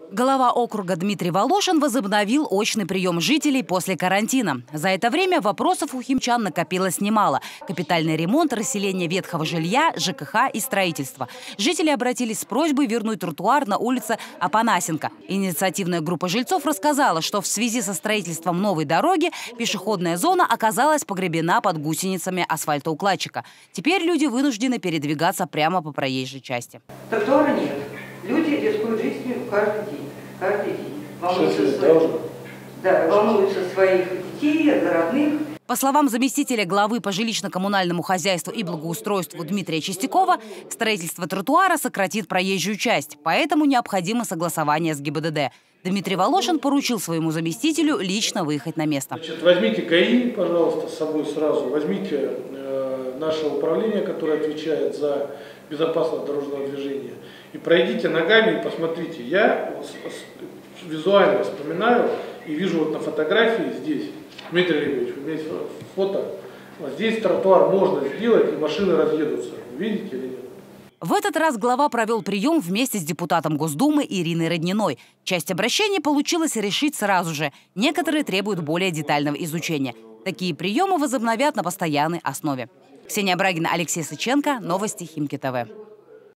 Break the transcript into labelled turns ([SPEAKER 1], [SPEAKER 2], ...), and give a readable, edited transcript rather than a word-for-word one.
[SPEAKER 1] Глава округа Дмитрий Волошин возобновил очный прием жителей после карантина. За это время вопросов у химчан накопилось немало. Капитальный ремонт, расселение ветхого жилья, ЖКХ и строительство. Жители обратились с просьбой вернуть тротуар на улице Апанасенко. Инициативная группа жильцов рассказала, что в связи со строительством новой дороги пешеходная зона оказалась погребена под гусеницами асфальтоукладчика. Теперь люди вынуждены передвигаться прямо по проезжей части.
[SPEAKER 2] Тротуара нет. Люди рискуют жизнью каждый день. Волнуются своих детей, за родных.
[SPEAKER 1] По словам заместителя главы по жилищно-коммунальному хозяйству и благоустройству Дмитрия Чистякова, строительство тротуара сократит проезжую часть, поэтому необходимо согласование с ГИБДД. Дмитрий Волошин поручил своему заместителю лично выехать на место.
[SPEAKER 3] Возьмите ГАИ, пожалуйста, с собой сразу. Возьмите наше управление, которое отвечает за безопасность дорожного движения. И пройдите ногами и посмотрите. Я визуально вспоминаю и вижу вот на фотографии здесь, Дмитрий Олегович, у меня есть фото, вот здесь тротуар можно сделать и машины разъедутся. Видите или нет?
[SPEAKER 1] В этот раз глава провел прием вместе с депутатом Госдумы Ириной Родниной. Часть обращений получилось решить сразу же. Некоторые требуют более детального изучения. Такие приемы возобновят на постоянной основе. Ксения Брагина, Алексей Сыченко. Новости Химки ТВ.